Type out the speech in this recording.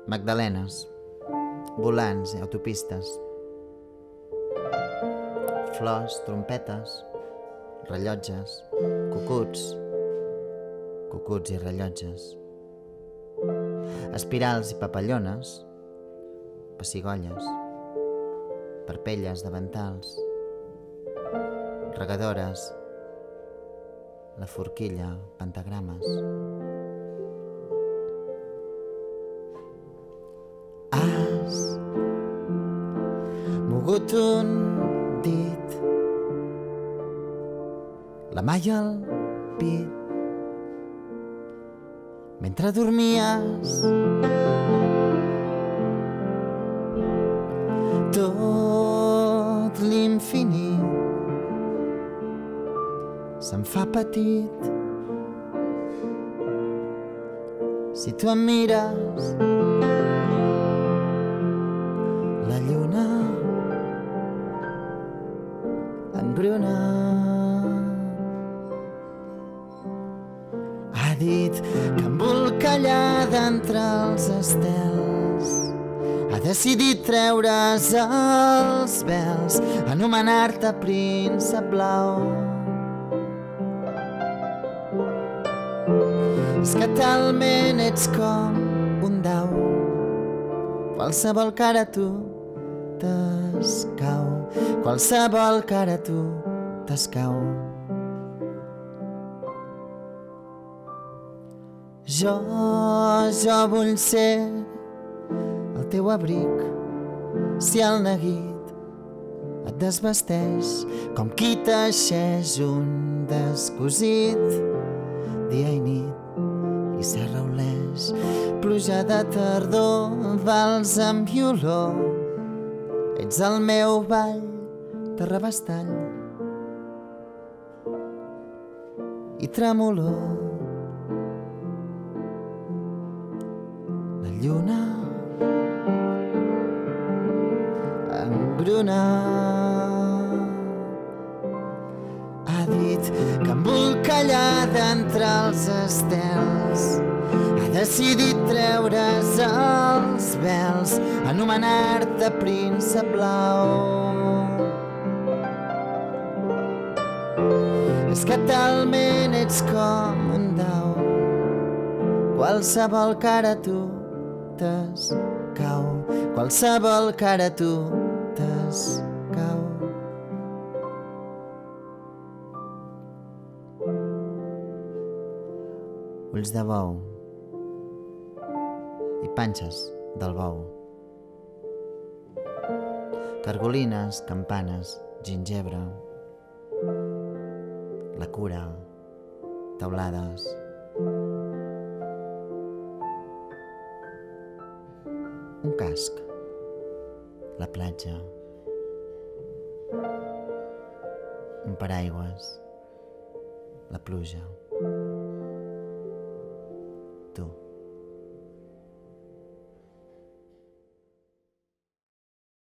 magdalenes, volants i autopistes, flors, trompetes, rellotges, cucuts i rellotges, espirals i papallones, pessigolles, parpelles de ventals, regadores, la forquilla, pentagrames. Has mogut un dit, la mà i el pit, mentre dormies. Tot l'infinit se'm fa petit si tu em mires. La lluna engruna. Ha dit que embolcallada entre els estels ha decidit treure's els vels, anomenar-te príncep blau. És que talment ets com un dau, qualsevol cara a tu t'escau, qualsevol cara a tu t'escau. Jo vull ser el teu abric, si el neguit et desvesteix com qui teixeix un descosit dia i nit i s'arrauleix. Pluja de tardor, vals amb violó, ets el meu ball de rabastall i tremolor. La lluna engruna. Ha dit que embolcallada entre els estels ha decidit treure's els vels, anomenar-te príncep blau. És que talment ets com un dau, qualsevol cara a tu t'escau, qualsevol cara a tu t'escau. Ulls de bou i panxes del bou, cargolines, campanes, gingebre, la cura, teulades. Un casc, la platja, un paraigües, la pluja.